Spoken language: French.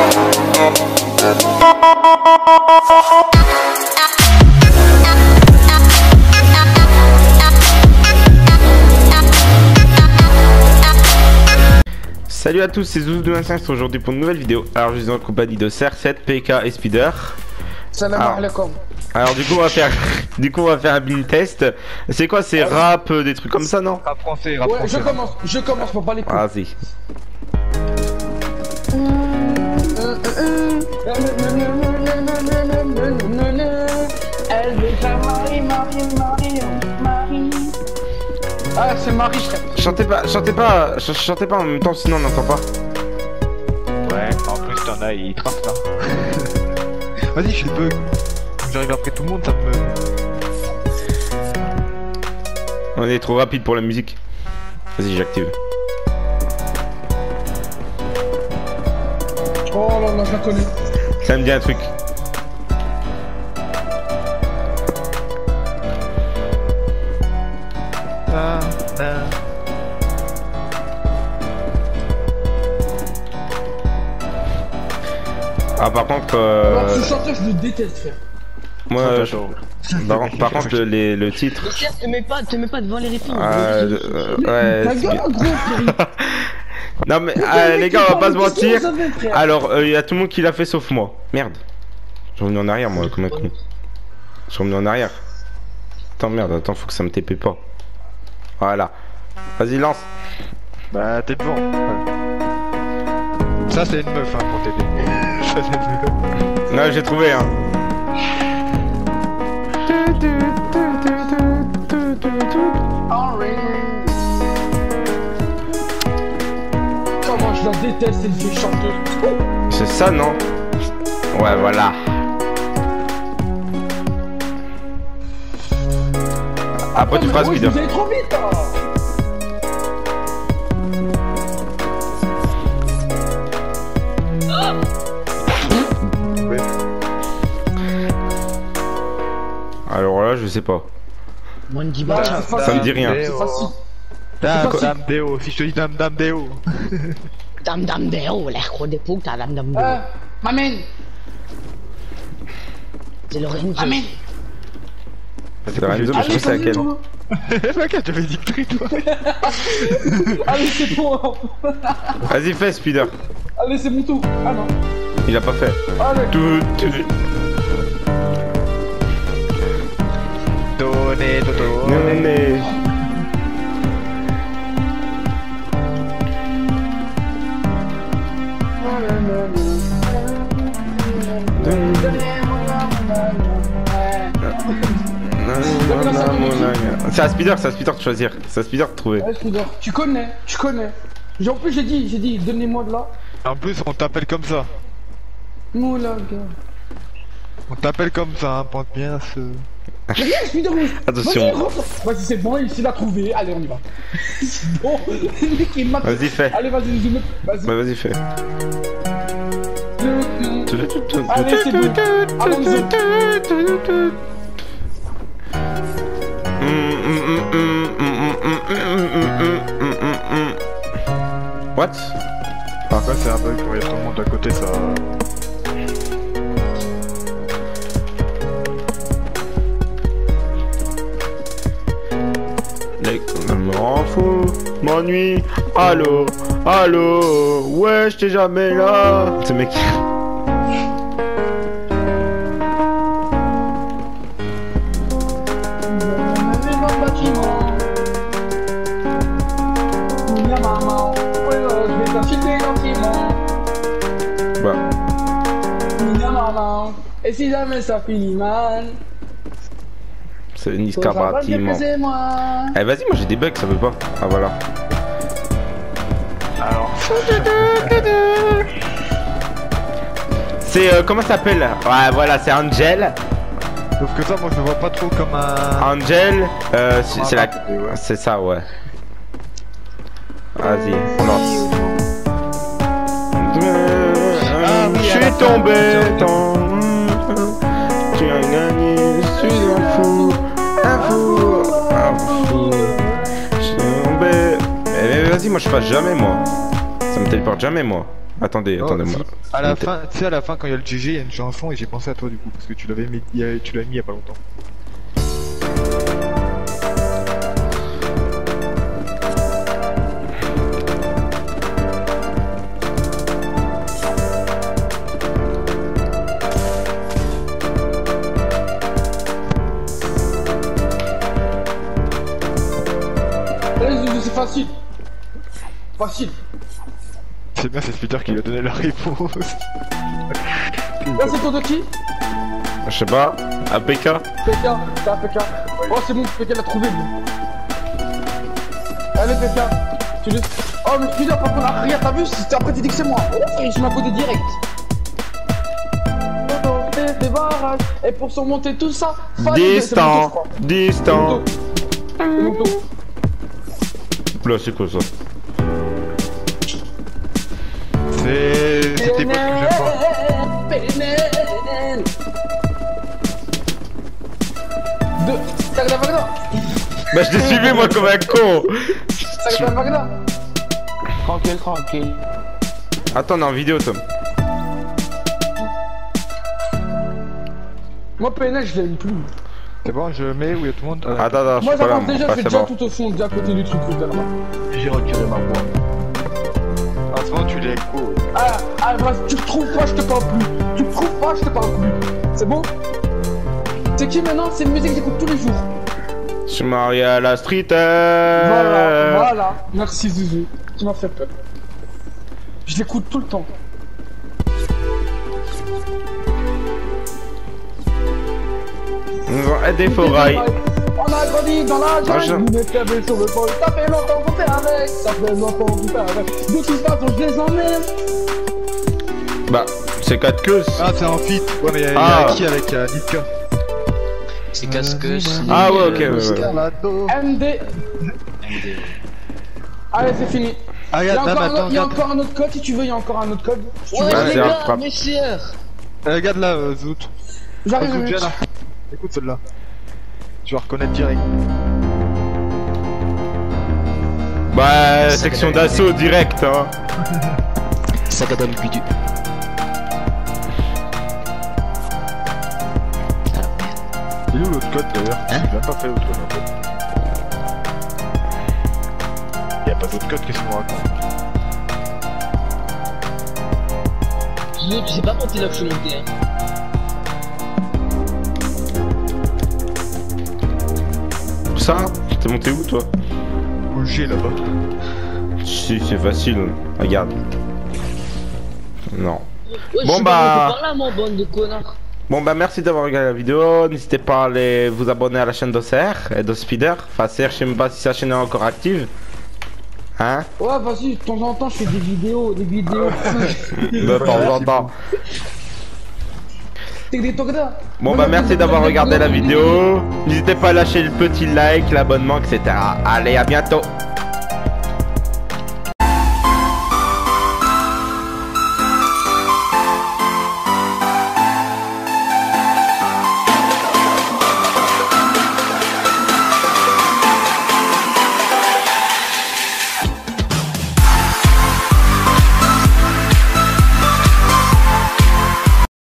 Salut à tous, c'est Zouzou25 aujourd'hui pour une nouvelle vidéo. Alors je suis en compagnie de CR7, PK et Spider. Salam alaikum. Alors du coup on va faire un build test. C'est quoi, c'est rap, des trucs comme ça, non? Rap français, rap français. Je commence pour pas les coups. Vas-y. Elle veut sa Marie. Ah, c'est Marie, frère. Chantez pas en même temps, sinon on n'entend pas. Ouais, en plus t'en as, il trace là. Vas-y, je bug. J'arrive après tout le monde, ça me... On est trop rapide pour la musique. Vas-y, j'active. Oh là là, je la connais. Ça me dit un truc. Ah par contre Alors, ce chanteur je le déteste, frère. moi par contre le titre. Te mets pas devant les réponses. Ouais. Ta gueule, gros, frère. Non mais les gars, on va pas se mentir. Alors il y a tout le monde qui l'a fait sauf moi. Merde. Je suis revenu en arrière moi comme un con. Je suis revenu en arrière. Attends merde, attends, faut que ça me TP pas. Voilà. Vas-y, lance. Bah t'es devant. Ça c'est une meuf hein pour t'aider. Ça c'est une meuf. Non, j'ai trouvé hein. Comment je la déteste, cette vieille chanteuse. C'est ça non? Ouais voilà. Après tu feras Spider. Vous allez trop vite hein. Alors là je sais pas. Moi ne dis Bah, pas. c'est facile. Ça me dit rien. C'est facile. Dame Déo, si je te dis Dame Déo. Dame Déo, l'air gros des poules, t'as Dame Déo. M'amène. C'est le Renzo. Amène. C'est Lorenzo, mais je sais c'est laquelle. T'inquiète, j'avais dit que toi. Allez, c'est bon. Vas-y fais Spider. Allez, c'est mon tour. Ah non. Il a pas fait. Allez. Donnez, C'est à Spider de choisir. C'est à Spider de trouver. Ouais, Spider. Tu connais. En plus, j'ai dit, donnez-moi de là. En plus on t'appelle comme ça. Moula, gars. On t'appelle comme ça, hein, pense bien ce... Regarde, Spider. Attention. Vas-y, rentre. Vas-y, c'est bon, il l'a trouvé. Allez, on y va. C'est bon. Le mec est mat. Vas-y fais. Allez, vas-y, vas-y. Bah vas-y fais. Allez, c'est bon. Allons-y. What? Après c'est un bug quand il y a tout le monde à côté ça... Je m'en fous, m'ennuie. Allô, ouais, j'étais jamais là. Ce mec. Bah. Et si jamais ça finit mal, C'est Niska bâtiment. Eh vas-y, moi j'ai des bugs, ça veut pas. Ah voilà. Alors... C'est comment ça s'appelle? Ouais voilà, c'est Angel. Sauf que ça moi je le vois pas trop comme un... Angel, c'est la... Ouais. C'est ça ouais. Vas-y, on lance. Je suis tombé dans... Tu as gagné, je suis un fou. Je suis tombé. Eh vas-y, moi je passe jamais moi. Ça me téléporte jamais moi. Attendez, attendez-moi. À la fin, tu sais, à la fin, quand il y a le GG, il y a une chanson et j'ai pensé à toi du coup, parce que tu l'avais mis, tu l'as mis il y a pas longtemps. C'est facile. Facile. C'est bien, c'est Splitter qui lui a donné la réponse. Là, c'est tour de qui? Je sais pas. APK. PK, c'est APK. Oh, c'est bon, PK l'a trouvé, lui. Allez, PK. Tu le... Oh, mais Splitter, par contre, rien, t'as vu? Après, tu dis que c'est moi. Oh, je m'ai codé direct. Des barrages. Et pour surmonter tout ça, Distant. Distant. Là, c'est quoi ça? C'était pas ce que j'aime pas. T'as la Magda. Bah, je t'ai suivi, moi, comme un con. T'as la Magda. Tranquille, tranquille. Attends, on est en vidéo, Tom. Moi, PNL, je l'aime plus. C'est bon, je mets où il y a tout le monde. Attends, je Moi, suis pas là, j'avance déjà, moi. je vais C'est déjà bon. tout au fond, déjà à côté du truc, là-bas. J'ai retiré ma voix. En ce moment, tu l'es cool. Ah, bref, tu me trouves pas, je te parle plus. Tu me trouves pas, je te parle plus. C'est bon? C'est qui maintenant? C'est une musique que j'écoute tous les jours. Je suis marié à la street. Voilà. Merci, Zuzu. Tu m'as fait peur. Je l'écoute tout le temps. Nous ont aidé Forail. On a grandi dans la jungle, nous mettons sur le pôle. Ça fait longtemps qu'on fait avec, ça fait longtemps qu'on fait avec. De toute façon, je les emmène. Bah, c'est 4 queues. Ah, c'est un feat. Ouais, mais il y Ah. a qui avec Nitka? C'est casque. Ah ouais, ok, ouais. MD. Allez, c'est fini. Ah, Il y a regarde, encore, attends, il y a regarde. encore un autre code si tu veux, il y a encore un autre code. Ouais, Ouais, les c'est un gars, frappe. mes chers. Regarde là, Zoot. J'arrive, Écoute, mec. viens là. Écoute celle-là. Tu vas reconnaître direct. Bah, section d'assaut direct, hein. Sagadam Bidu. Il est où l'autre code d'ailleurs? Hein? J'ai même pas fait l'autre code en fait. Y'a pas d'autre code, qu'est-ce qu'on raconte? Tu sais pas monter là que je suis monté, hein. Ça, t'es monté où, toi? Au G là-bas. Si, c'est facile. Regarde. Non. Ouais, Bon, je suis bah. pas monté par là, moi, bande de connards. Bon bah merci d'avoir regardé la vidéo, n'hésitez pas à aller vous abonner à la chaîne d'OCR et d'Ospider. Enfin CR, je sais même pas si sa chaîne est encore active. Hein? Ouais, vas-y, de temps en temps, je fais des vidéos. De temps en temps. T'es des tocs-là. Bon bah merci d'avoir regardé la vidéo. N'hésitez pas à lâcher le petit like, l'abonnement, etc. Allez, à bientôt.